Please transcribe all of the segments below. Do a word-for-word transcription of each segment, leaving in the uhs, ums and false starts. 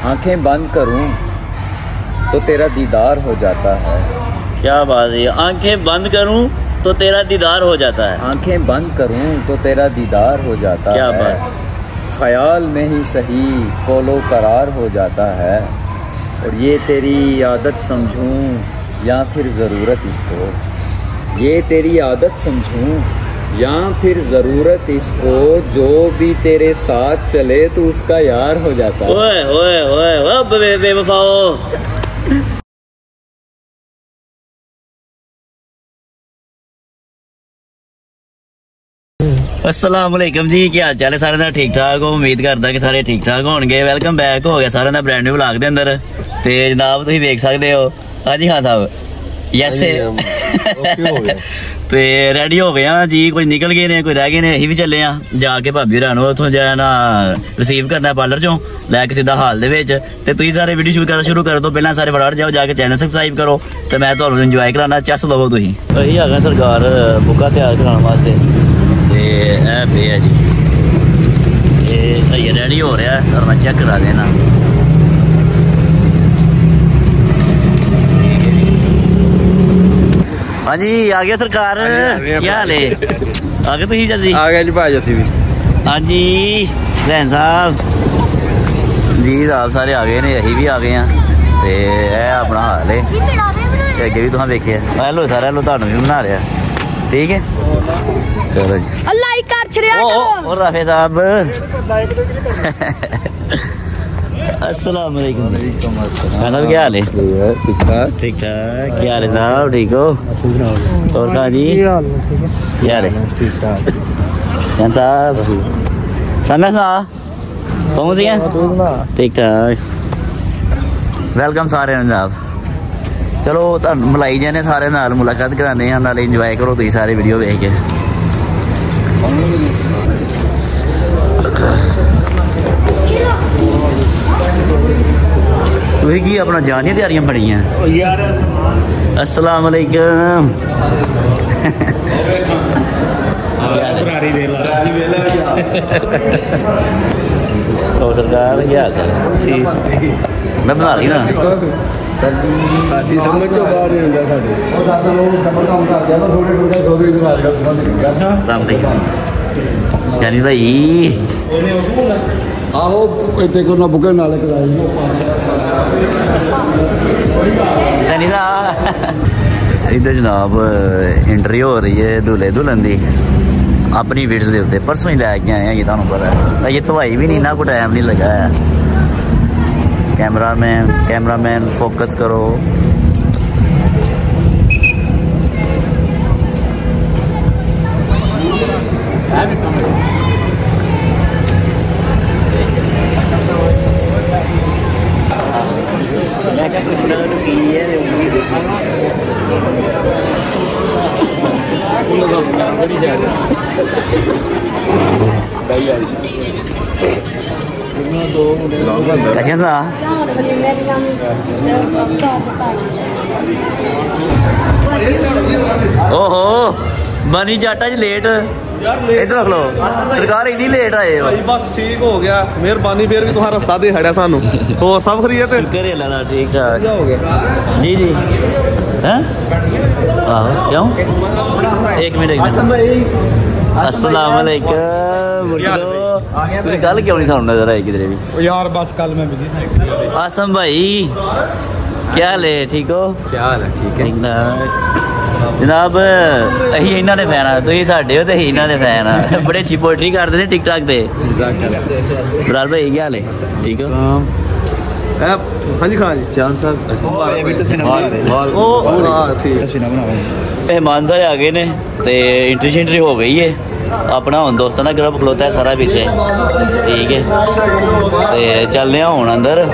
आंखें बंद करूं तो तेरा दीदार हो जाता है। क्या बात है, आंखें बंद करूं तो तेरा दीदार हो जाता है। आंखें बंद करूं तो तेरा दीदार हो जाता क्या है। बात। ख्याल में ही सही कोलो करार हो जाता है। और ये तेरी आदत समझूं या फिर ज़रूरत इसको, ये तेरी आदत समझूं या फिर ज़रूरत इसको, जो भी तेरे साथ चले तो उसका यार हो जाता है। ओए ओए ओए ओए बेवफाओ। अस्सलाम वालेकुम जी, क्या हाल चाल है सारे दा? ठीक ठाक हो? उम्मीद करदा कि सारे ठीक ठाक होणगे। वेलकम बैक हो गया सारे दा ब्रांड न्यू व्लॉग दे अंदर। ते जनाब तुसीं देख सकदे हो हाँ जी खान साहब यस ते रेडी हो गए हाँ जी। कुछ निकल गए ने, कोई रह गए ने, असीं भी चले हाँ जाके भाभी होरां नूं उत्थों जो ना रिसीव करना पार्लर चों लैके सीधा हाल दे विच। ते तुसीं सारे वीडियो शूट करना शुरू कर दो। पहलां सारे फटाफट जाओ जाके चैनल सबसक्राइब करो ते मैं तुहानूं इंजॉय कराना। चस लवो तुसीं। असीं आ गए सरकार बुक्का तैयार कराने वास्ते ते ऐ पे है जी। ये रेडी हो रहा है और मैं चेक करा देना। हाँ जी आ गया सरकार, क्या हाल है? आ गए तुसीं जल्दी? आ गए जी भाई असीं भी। हाँ जी जैन साहब जी साहब सारे आ गए ने, असीं भी आ गए हैं। तो यह अपना हाल है ते अगे भी तुसें वेखिया। हेलो सर, हेलो तुहानूं भी बना रहा। ठीक है चलो जी। अल्लाह ही कर छड़िया ओ ओ राफे साहब अस्सलाम वालेकुम। साहब क्या हाल है? ठीक ठाक ठीक ठाक। क्या हाल है साहब, ठीक हो? और कहाँ जी क्या हाल है? ठीक ठाक जैन साहब समय सा पहुँच गए? ठीक ठाक। वेलकम सारे जनाब। चलो तुहानूं मिलाई जाने सारे नाल, मुलाकात कराने हैं नाल, इंजॉय करो तुसीं सारे वीडियो वेख के। तुसीं की अपना जान दी तैयारियां बड़ियां। अस्सलाम वालेकुम। तो सरकार क्या हाल चाल है? मैं बना ली ना साडी समझ चो बाहर नहीं हुंदा साडे। यानी भाई आहो इतने को ना बुके नाले कराई सनी इधर जनाब एंट्री हो रही है दूल्हे दुल्हन की अपनी विड्स के उत्ते। परसों ही लैके आए हैं, ये तुहानूं पता है। ये धोई भी नहीं ना, कोई टाइम नहीं लगा है। Camera man camera man focus करो। कैसे सा ओहो बनी जाटा जी लेट इधर रख लो सरकार इतनी लेट आए हो। बस ठीक हो गया, मेहरबानी। फिर भी तुम्हारा रास्ता दे खड़ा सानू। तो सब खरीद शुक्र है अल्लाह ठीक ठाक हो गया जी जी। हैं आहो क्यों एक मिनट अस्सलाम वालेकुम। गल क्यों नहीं सुन नजर आई किधरे भी यार? बस कल मैं बिजी था। आसम भाई क्या हाल है? ठीक हो? क्या हाल है? ठीक है जनाब असीं इन्हां दे फैन आ, तुसीं साडे हो ते असीं इन्हां दे फैन आ। बड़े अच्छी पोएट्री करदे ने टिक टाक ते। बिलाल भाई क्या हाल है? ठीक हो? हाँ जी खान जी चांद साहब मेहमान सारे आ गए ने ते एंट्री शेंट्री हो गई है। अपना हुण दोस्तां दा ग्रुप खलोता है सारा पीछे। ठीक है ते चलने आं हुण अंदर।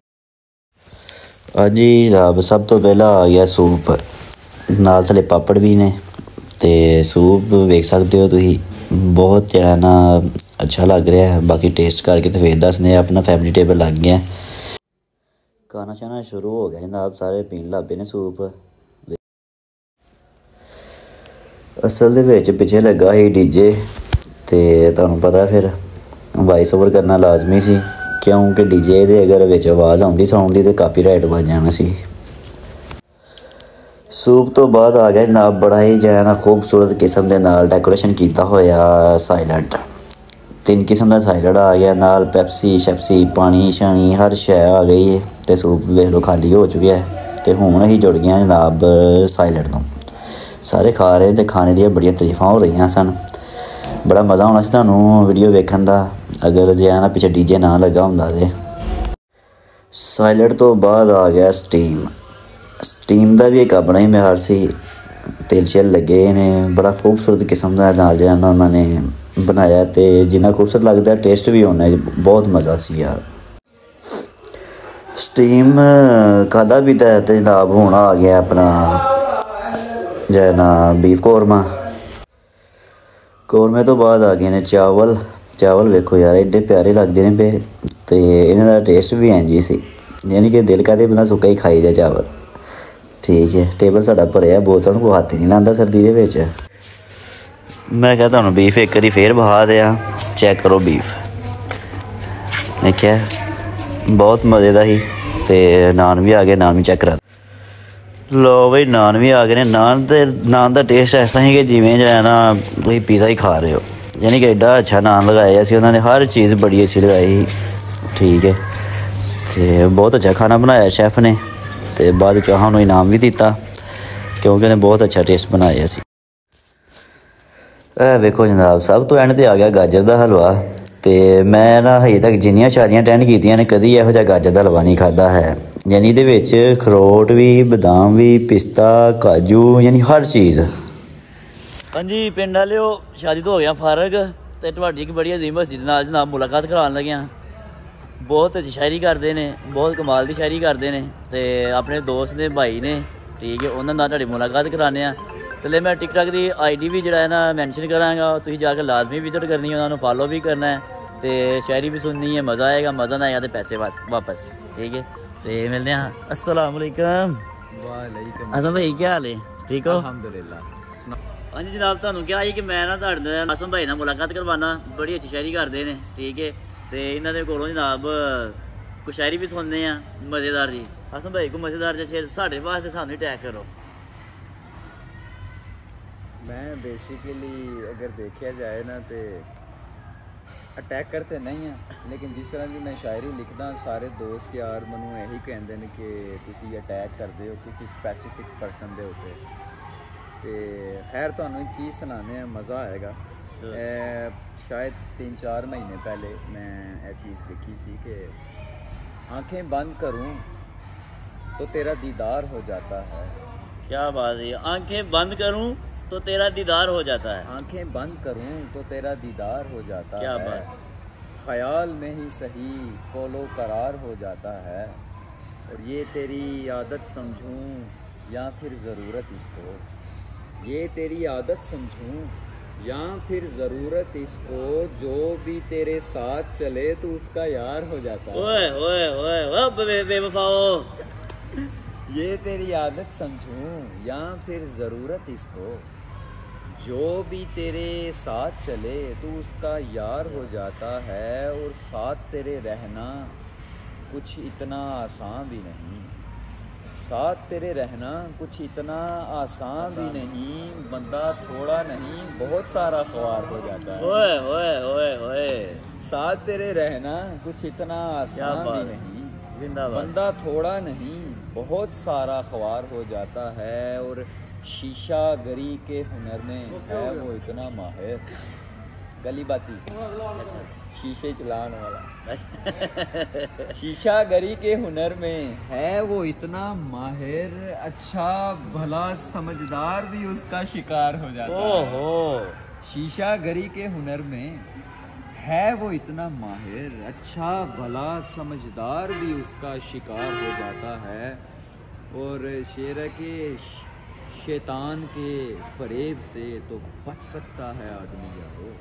हाँ जी जनाब सब तो पहला आ गया सूप, नाल थले पापड़ भी ने ते सूप वेख सकते हो तुसीं। बहुत जरा ना अच्छा लग रहा है। बाकी टेस्ट करके तो फिर दसने अपना फैमिली टेबल लग गया। खाना शाना शुरू हो गया जनाब, सारे पीन लग पे ने सूप। असल दे विच पिछे लगा ही डीजे ते तुहानूं पता फिर वाइस ओवर करना लाजमी सी क्योंकि डीजे दे अगर विच आवाज़ आउंदी साउंड दी ते कापीराइट वज जाना सी। सूप तो बाद आ गया जनाब बड़ा ही जो है ना खूबसूरत किस्म के नाल डेकोरेशन किया होया साइलेंट। तीन किस्म का साइलेंट आ गया नाल पैप्सी शैप्सी पानी शानी हर शै आ गई है। तो सूप वेख लो खाली हो चुका है तो हुण असीं जुड़ गए जनाब साइलेंट तो सारे खा रहे तो खाने दी बड़ियां तरीफां हो रही सन। बड़ा मज़ा आना सी तुहानूं वीडियो वेखण दा अगर जो है ना पिछे डीजे ना लगा हुंदा ते। साइलेंट तो बाद आ गया स्टीम। स्टीम का भी एक अपना ही म्यार सी। तेल शेल लगे ने बड़ा खूबसूरत किस्म का नाल जो उन्होंने बनाया तो जिन्ना खूबसूरत लगता है टेस्ट भी होना बहुत मज़ा सी यार। स्टीम खादा पीता है तो जनाब हूँ आ गया अपना जो है ना बीफ कौरमा। कौरमे तो बाद आ गए ने चावल। चावल वेखो यार एडे प्यारे लगते हैं पे तो इन्हों का टेस्ट भी इंज ही सी यानी कि दिल कहते बंदा सुक्का ही खाई जाए चावल। ठीक है टेबल साडा भरिया बोतल को हाथ ही नहीं लाता सर्दी दे विच। मैं क्या तुहानूं बीफ एक बारी फिर बहा दिया चैक करो बीफ देखिया बहुत मज़े का ही। तो नान भी आ गए नान भी चैक करा लो बई नान भी आ गए ने। नान तो नान का टेस्ट ऐसा ही कि जिमें जो है ना तुसीं पिज़्ज़ा ही खा रहे हो यानी कि एड्डा अच्छा नान लगाया सी उन्होंने हर चीज़ बड़ी अच्छी लगाई। ठीक है तो बहुत अच्छा खाना बनाया शैफ ने तो बाद सानूं इनाम भी दिता क्योंकि उन्हें बहुत अच्छा टेस्ट बनाया सी। ए वेखो जनाब सब तो एंड ते आ गया गाजर का हलवा। तो मैं ना हजे तक जिन्नियां शादियां अटेंड कीतियां ने कदी इहो जिहा गाजर का हलवा नहीं खादा है। यानी इहदे विच खरोट भी बदाम भी पिस्ता काजू यानी हर चीज़। हाँ जी पिंड वालिओ शादी तो हो गया फारग तो तुहाडी एक बड़ी अजीम हस्ती दे नाल जनाब मुलाकात कराउण लगे। बहुत अच्छी शायरी करते हैं बहुत कमाल की शायरी करते हैं तो अपने दोस्त ने भाई ने ठीक है उन्होंने तुहाडी मुलाकात कराने तो ले मैं टिकटॉक की आई डी भी जरा है ना मैंशन कराँगा तुसीं जाकर लाजमी विजिट करनी है उन्होंने फॉलो भी करना है तो शायरी भी सुननी है मज़ा आएगा मज़ा ना आएगा तो पैसे वापस। ठीक है तो मिलते हैं। अस्सलाम वालेकुम। वालेकुम अस्सलाम भाई क्या हाल है ठीक हो अल्हम्दुलिल्लाह। हाँ जी जनाब तुहानूं क्या है कि मैं ना तुहाडे आसम भाई नाल मुलाकात करवाना बड़ी अच्छी शायरी करते हैं ठीक है तो इन्होंने कोलों जनाब कुछ शायरी भी सुनने मज़ेदार जी। आसम भाई को मज़ेदार जैसे साढ़े वास्ते सानू टैग करो। मैं बेसिकली अगर देखा जाए ना तो अटैक करते नहीं हैं लेकिन जिस तरह की मैं शायरी लिखदा सारे दोस्त यार मैनू यही कहते हैं कि तुसी अटैक करते हो किसी स्पैसीफिक परसन के उत्ते। तो खैर तुहानूं एक चीज़ सुनाने मज़ा आएगा। ए, शायद तीन चार महीने पहले मैं ये चीज़ लिखी सी कि आंखें बंद करूं तो तेरा दीदार हो जाता है। क्या बात है आंखें बंद करूं तो तेरा दीदार हो जाता है। आंखें बंद करूं तो तेरा दीदार हो जाता क्या है। बात ख्याल में ही सही कोलो करार हो जाता है। और ये तेरी आदत समझूं या फिर ज़रूरत इसको। ये तेरी आदत समझूं या फिर ज़रूरत इसको जो भी तेरे साथ चले तो उसका यार हो जाता है। ओए ओए ओए ओए बेवफाओ ये तेरी आदत समझूं या फिर ज़रूरत इसको जो भी तेरे साथ चले तो उसका यार हो जाता है। और साथ तेरे रहना कुछ इतना आसान भी नहीं। साथ तेरे रहना कुछ इतना आसान भी नहीं। बंदा थोड़ा नहीं बहुत सारा ख्वार हो जाता है। ओए ओए ओए ओए साथ तेरे रहना कुछ इतना आसान भी नहीं। जिंदाबाद। बंदा थोड़ा नहीं बहुत सारा ख्वार हो जाता है। और शीशा गरी के हुनर में है वो इतना माहिर। गली बाती शीशे चलाने वाला शीशा गरी के हुनर में है वो इतना माहिर। अच्छा भला समझदार भी उसका शिकार हो जाता है। ओहो शीशा गरी के हुनर में है वो इतना माहिर। अच्छा भला समझदार भी उसका शिकार हो जाता है। और शेर के शैतान के फरेब से तो बच सकता है आदमी यारो।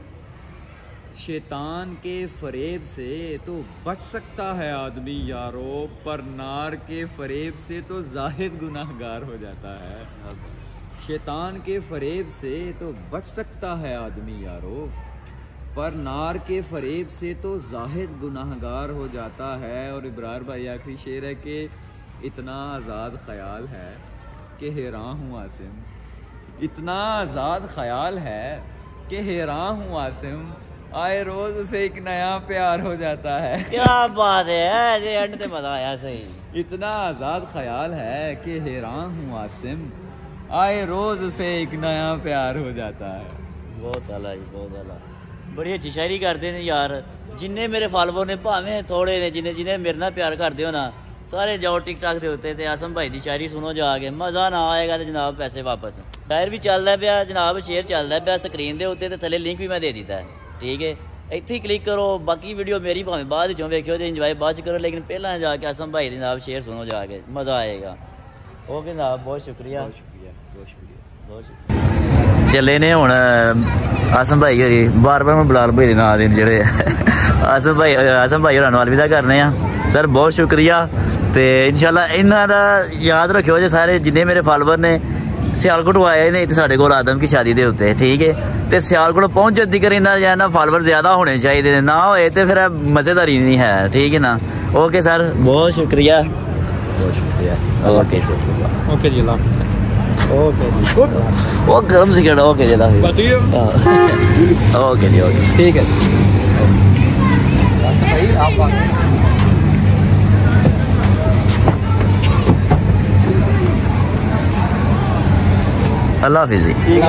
शैतान के फरेब से तो बच सकता है आदमी यारो। पर नार के फरेब से तो जाहिद गुनाहगार हो जाता है। शैतान के फरेब से तो बच सकता है आदमी यारो। पर नार के फरेब से तो जाहिद गुनाहगार हो जाता है। और इब्रार भाई आखिरी शेर है कि इतना आज़ाद ख्याल है कि हैरान हूँ आसिम, इतना आज़ाद ख्याल है कि हैरान हूँ आसिम, आए रोज उसे एक नया प्यार हो जाता है। क्या बात है, ये एंड ते मजा आया सही। इतना आज़ाद ख्याल है कि हैरान हूँ आसिम, आए रोज उसे एक नया प्यार हो जाता है। बहुत आला जी, बहुत आला, बड़ी अच्छी शायरी करते हैं यार। जिन्ने मेरे फॉलोवर ने भावें थोड़े ने, जिन्हें जिन्हें मेरे नाल प्यार करते हो ना, सारे जाओ टिकटॉक के उत्ते ते आसम भाई की शायरी सुनो जाके, मज़ा ना आएगा तो जनाब पैसे वापस। शायर भी चलता पिया जनाब, शेयर चलता पिया स्क्रीन के उत्ते, थले लिंक भी मैं दे दिता है, ठीक है, इत्थे ही क्लिक करो। बाकी वीडियो मेरी भावें बाद चो वेखियो तो इंजॉय बाद करो, लेकिन पहला जाके आसम भाई जनाब शेयर सुनो जाके, मज़ा आएगा। ओके जनाब, बहुत शुक्रिया, बहुत शुक्रिया, बहुत शुक्रिया, बहुत शुक्रिया। चले ने हुण आसम भाई होरी बार बार मैं बिलाल भाई ना देन जेड़े आसम भाई आसम भाई होरां नूं अलविदा करने आ। सर बहुत शुक्रिया, तो इंशाल्लाह इन्हां दा याद रखियो जे सारे जिन्ने मेरे फॉलोवर ने सियालकोट आए ने इत्थे साडे कोल आदम की शादी दे उत्ते, ठीक है, तो सियालकोट पहुंच तक इन्हां ना फॉलोवर ज्यादा होने चाहिए, ना होए तो फिर मज़ेदारी नहीं है, ठीक है ना। ओके सर, बहुत शुक्रिया, बहुत शुक्रिया। Okay ji, okay ji, okay ji, वो गर्म से केड़ा, ओके जी, बच गया। ओके जी, ओके, ठीक है। अल्लाह हाफिज़ जी।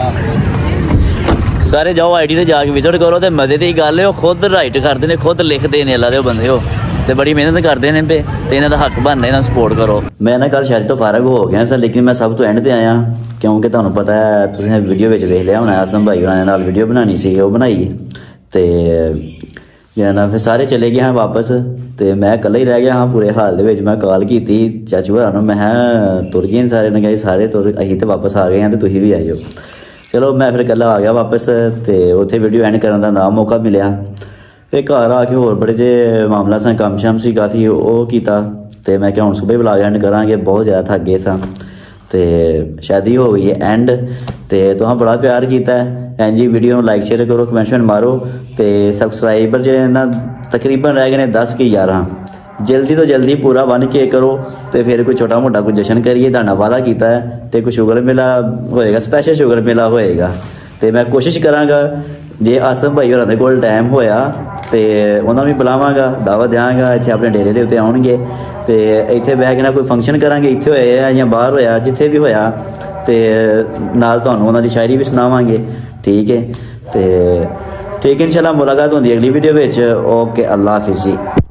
सारे जाओ आईडी ते जाके विजिट करो, तो मजे की गल है, खुद राइट करते हैं, खुद लिखते हैं, अल्लाह दे बंदे हो, तो बड़ी मेहनत करते हैं पे, तो इन्हों का हक बनता है, सपोर्ट करो। मैं ना कल शायद तो फारग हो गया सर, लेकिन मैं सब तो एंड ते आया, क्योंकि तुहानू पता है, तुसीं वीडियो विच वेख लिया होना, आसम भाई होरां नाल वीडियो बनानी सी, वो बनाई, तो ना फिर सारे चले गए हाँ वापस, तो मैं कल्ला ही रह गया हाँ पूरे हाल दे। मैं कॉल की चाचू होरां, मैं तुर गए सारे ने, कहा सारे तुर असीं तो वापस आ गए हैं, तो तुसीं भी आई हो। चलो मैं फिर कल्ला आ गया वापस, तो उत्थे वीडियो एंड करने का ना मौका मिलिया। फिर घर आके होर बड़े जे मामला सा, कम शम सी काफ़ी, वो किया, तो मैं क्या हुण सुबह ब्लॉग एंड करांगे, बहुत ज़्यादा थक गए सा, तो शादी हो गई है एंड। तो तुहां बड़ा प्यार किया है, एन जी वीडियो लाइक शेयर करो, कमेंट शमेंट मारो, तो सबसक्राइबर जो ना तकरीबन रह गए दस के ग्यारह, जल्दी तो जल्दी पूरा बन के करो, तो फिर कोई छोटा मोटा कोई जश्न करिए, तुहाडा वादा किया है, तो कोई शुगर मेला होएगा, स्पैशल शुगर मेला होएगा, तो मैं कोशिश कराँगा जे आसम भाई होरां दे कोल टाइम होया तो उन्होंने भी बुलावांगा, दावत देंगा, इत्थे अपने डेरे के उत्ते आउणगे, तो इत्थे बह के ना कोई फंक्शन करांगे, इत्थे होया या बाहर होया, जिथे भी होया, तो नाल तुहानूं उन्हां दी शायरी भी सुनावांगे, ठीक है। तो ठीक है, इंशाल्लाह मुलाकात होंदी अगली वीडियो विच। ओके, अल्लाह हाफिज़ जी।